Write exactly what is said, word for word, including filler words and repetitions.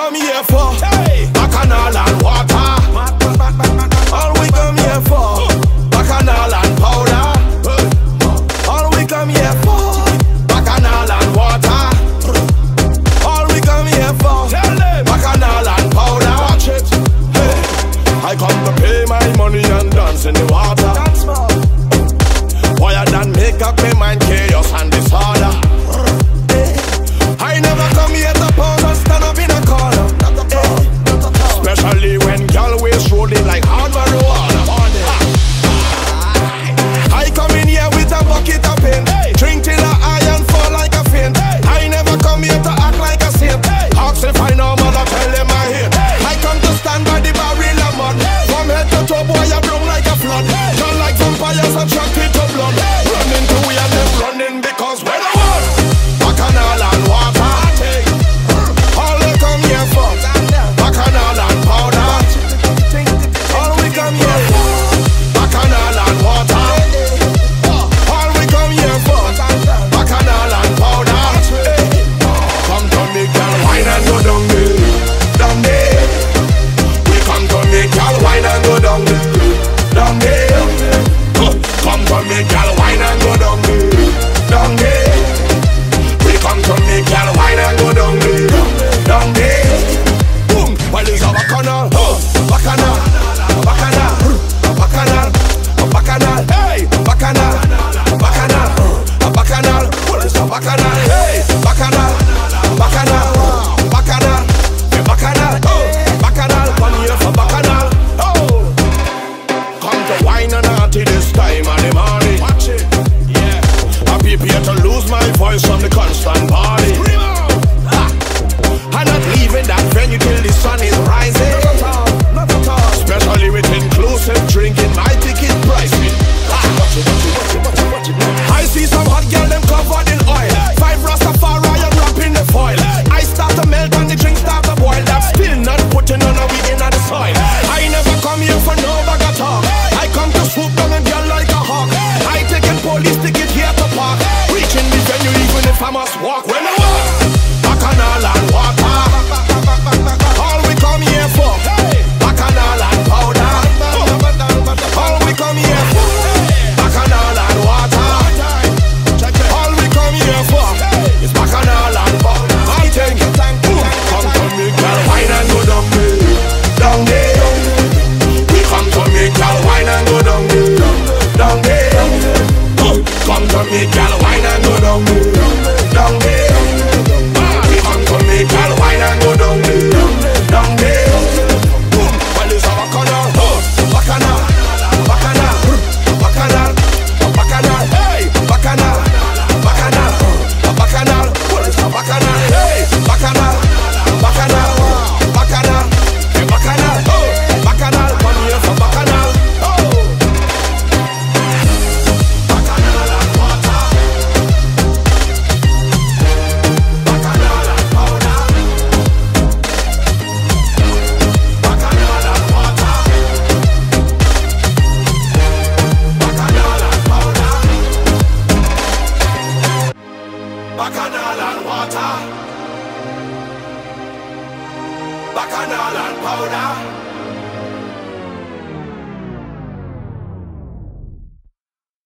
come here for? Bacchanal and water. All we come here for? Bacchanal and powder. All we come here for? Bacchanal and water. All we come here for? Bacchanal and powder. Watch it. Hey. I come to pay my money and dance in the water. Boy, I done make up my mind, chaos and disorder. I never come here to pose and stand up in a corner. Especially when y'all waist rolling like hard marijuana. I come in here with a bucket of pain, drink till I iron fall like a fiend. I never come here to act like a saint. Ask if I know mother, tell them I hate. I come to stand by the barrel of mud. From head to toe, boy, I blow like a flood. Not like vampires attracted to blood.